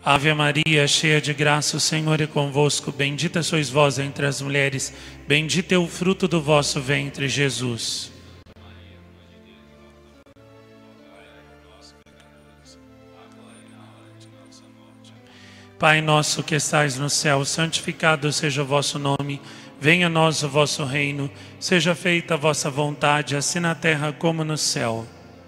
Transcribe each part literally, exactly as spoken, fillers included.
Ave Maria, cheia de graça, o Senhor é convosco. Bendita sois vós entre as mulheres, bendito é o fruto do vosso ventre, Jesus. Pai nosso que estais no céu, santificado seja o vosso nome. Venha a nós o vosso reino. Seja feita a vossa vontade, assim na terra como no céu.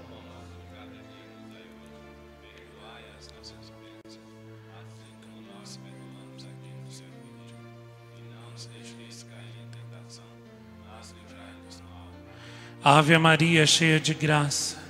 Ave Maria, cheia de graça.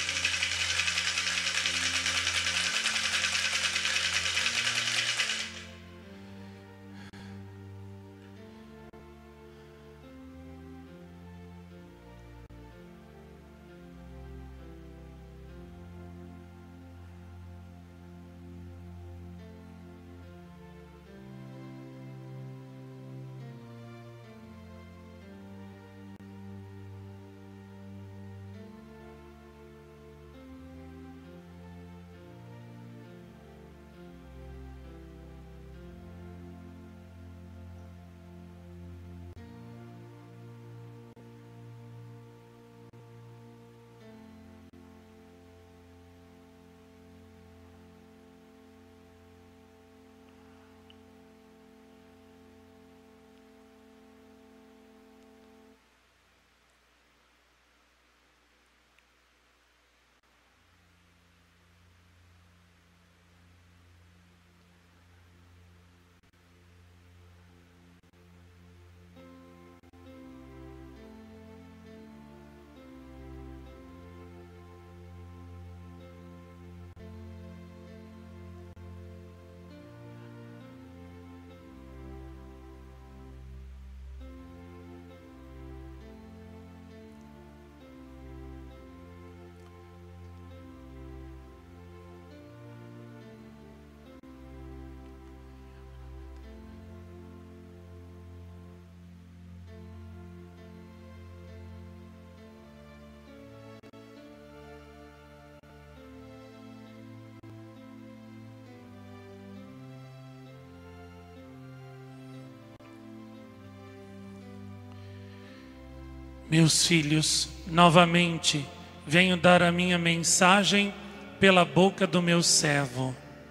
Meus filhos, novamente venho dar a minha mensagem pela boca do meu servo.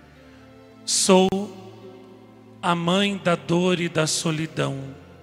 Sou a mãe da dor e da solidão.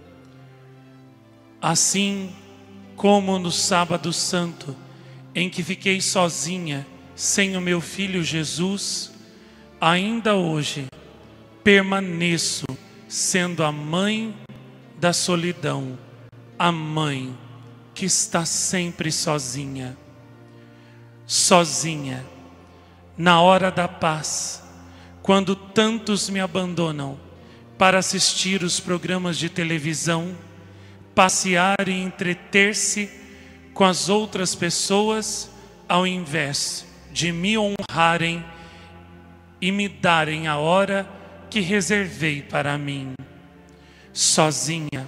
Assim como no sábado santo, em que fiquei sozinha, sem o meu filho Jesus, ainda hoje permaneço sendo a mãe da solidão, a mãe que está sempre sozinha, sozinha, na hora da paz, quando tantos me abandonam para assistir os programas de televisão, passear e entreter-se com as outras pessoas, ao invés de me honrarem e me darem a hora que reservei para mim, sozinha,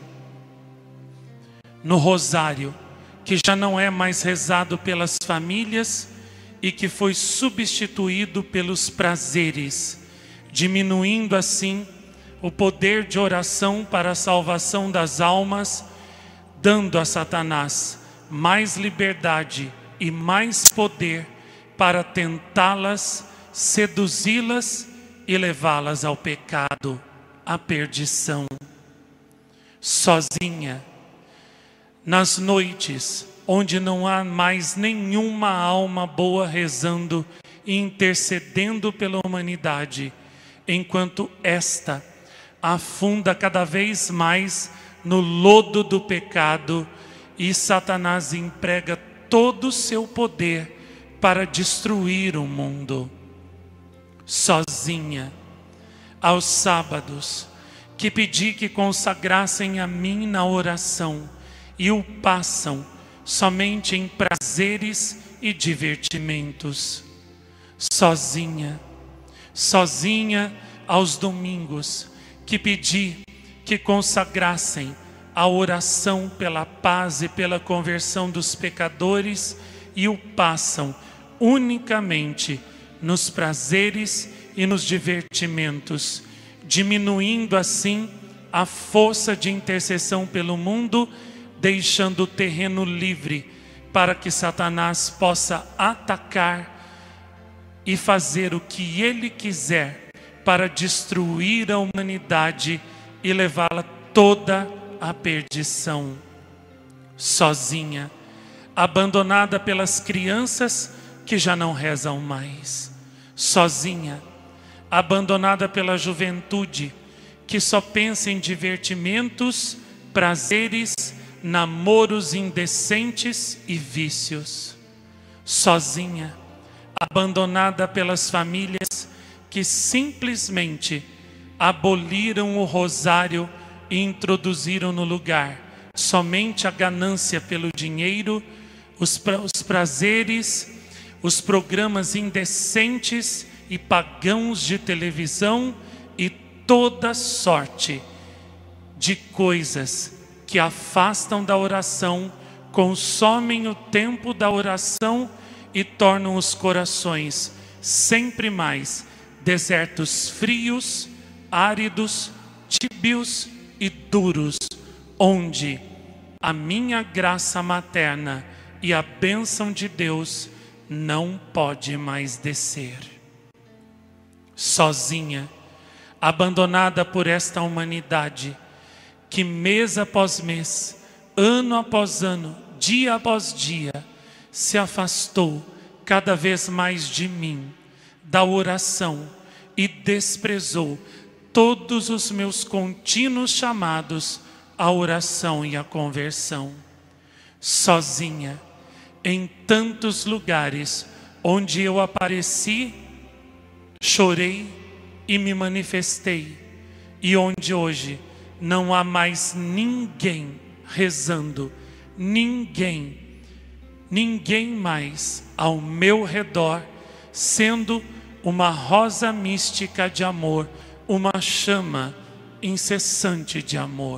no rosário, que já não é mais rezado pelas famílias e que foi substituído pelos prazeres, diminuindo assim o poder de oração para a salvação das almas, dando a Satanás mais liberdade e mais poder para tentá-las, seduzi-las e levá-las ao pecado, à perdição. Sozinha, nas noites onde não há mais nenhuma alma boa rezando e intercedendo pela humanidade, enquanto esta afunda cada vez mais no lodo do pecado e Satanás emprega todo o seu poder para destruir o mundo. Sozinha, aos sábados, que pedi que consagrassem a mim na oração, e o passam somente em prazeres e divertimentos. Sozinha, sozinha aos domingos, que pedi que consagrassem a oração pela paz e pela conversão dos pecadores, e o passam unicamente nos prazeres e nos divertimentos, diminuindo assim a força de intercessão pelo mundo, deixando o terreno livre para que Satanás possa atacar e fazer o que ele quiser para destruir a humanidade e levá-la toda à perdição. Sozinha, abandonada pelas crianças que já não rezam mais. Sozinha, abandonada pela juventude que só pensa em divertimentos, prazeres, namoros indecentes e vícios. Sozinha, abandonada pelas famílias que simplesmente aboliram o rosário e introduziram no lugar somente a ganância pelo dinheiro, os, pra, os prazeres, os programas indecentes e pagãos de televisão e toda sorte de coisas que afastam da oração, consomem o tempo da oração e tornam os corações sempre mais desertos frios, áridos, tíbios e duros, onde a minha graça materna e a bênção de Deus não pode mais descer. Sozinha, abandonada por esta humanidade, que mês após mês, ano após ano, dia após dia, se afastou cada vez mais de mim, da oração, e desprezou todos os meus contínuos chamados à oração e à conversão. Sozinha, em tantos lugares onde eu apareci, chorei e me manifestei, e onde hoje não há mais ninguém rezando, ninguém, ninguém mais ao meu redor, sendo uma rosa mística de amor, uma chama incessante de amor.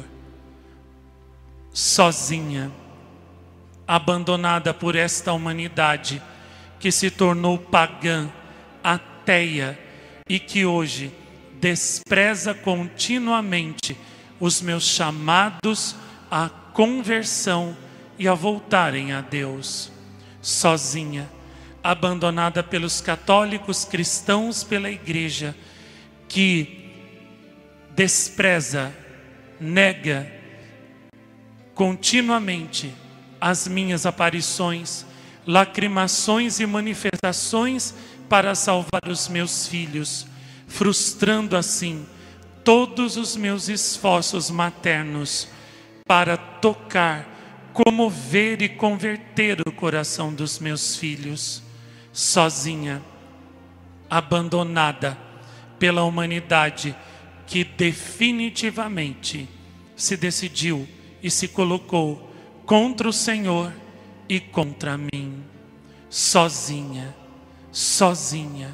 Sozinha, abandonada por esta humanidade que se tornou pagã, ateia e que hoje despreza continuamente os meus chamados à conversão e a voltarem a Deus. Sozinha, abandonada pelos católicos cristãos, pela igreja, que despreza, nega continuamente as minhas aparições, lacrimações e manifestações para salvar os meus filhos, frustrando assim todos os meus esforços maternos para tocar, comover e converter o coração dos meus filhos. Sozinha, abandonada pela humanidade que definitivamente se decidiu e se colocou contra o Senhor e contra mim. Sozinha, sozinha,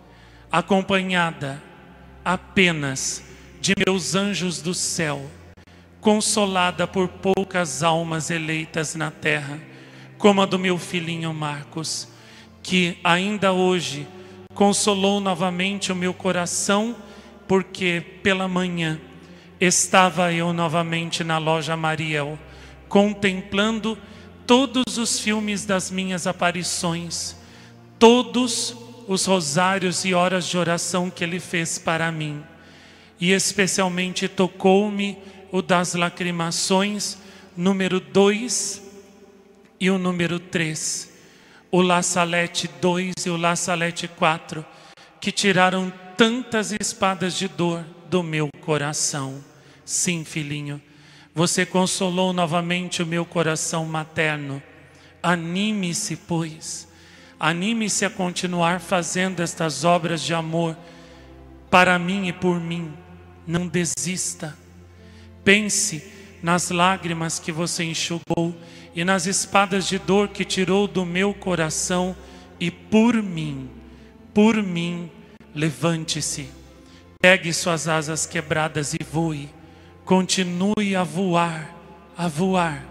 acompanhada apenas de meus anjos do céu, consolada por poucas almas eleitas na terra, como a do meu filhinho Marcos, que ainda hoje consolou novamente o meu coração, porque pela manhã estava eu novamente na loja Mariel, contemplando todos os filmes das minhas aparições, todos os rosários e horas de oração que ele fez para mim. E especialmente tocou-me o das lacrimações, número dois e o número três. O La Salete dois e o La Salete quatro, que tiraram tantas espadas de dor do meu coração. Sim, filhinho, você consolou novamente o meu coração materno. Anime-se, pois, anime-se a continuar fazendo estas obras de amor para mim e por mim. Não desista. Pense nas lágrimas que você enxugou e nas espadas de dor que tirou do meu coração, e por mim, por mim, levante-se, pegue suas asas quebradas e voe, continue a voar, a voar,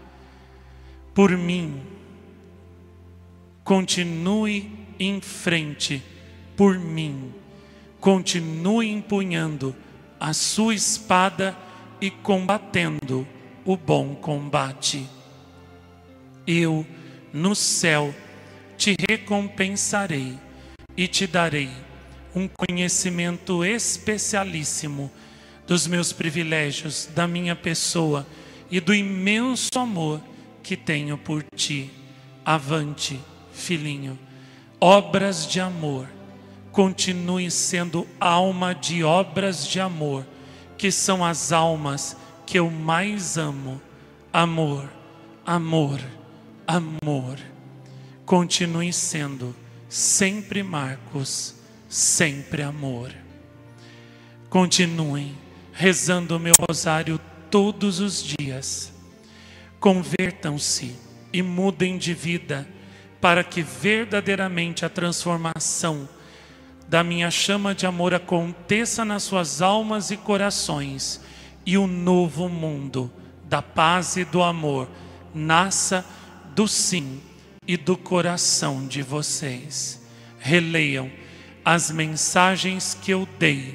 por mim, continue em frente, por mim, continue empunhando a sua espada e combatendo o bom combate. Eu, no céu, te recompensarei e te darei um conhecimento especialíssimo dos meus privilégios, da minha pessoa e do imenso amor que tenho por ti. Avante, filhinho, obras de amor. Continue sendo alma de obras de amor, que são as almas que eu mais amo. Amor, amor, amor. Continue sendo sempre Marcos, sempre amor. Continuem rezando o meu rosário todos os dias. Convertam-se e mudem de vida, para que verdadeiramente a transformação da minha chama de amor aconteça nas suas almas e corações, e o novo mundo da paz e do amor nasça do sim e do coração de vocês. Releiam as mensagens que eu dei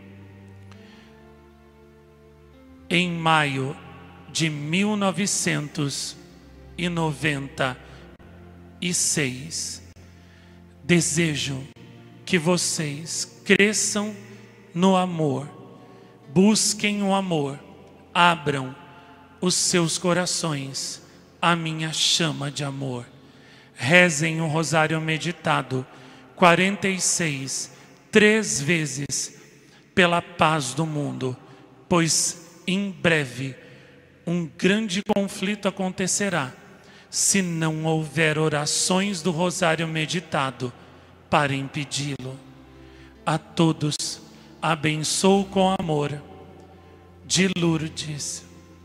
em maio de mil novecentos e noventa e seis. Desejo que vocês cresçam no amor, busquem o amor, abram os seus corações à minha chama de amor. Rezem o rosário meditado quarenta e seis, três vezes, pela paz do mundo, pois em breve um grande conflito acontecerá se não houver orações do rosário meditado para impedi-lo. A todos abençoo com amor. De Lourdes,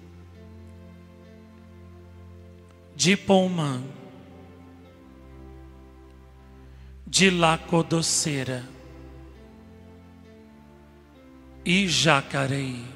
de Poumã, de Lacodoceira e Jacareí.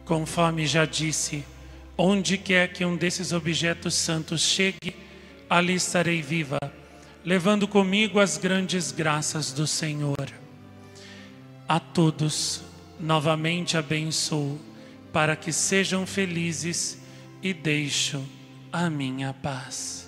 Conforme já disse, onde quer que um desses objetos santos chegue, ali estarei viva, levando comigo as grandes graças do Senhor. A todos, novamente abençoo, para que sejam felizes e deixo a minha paz.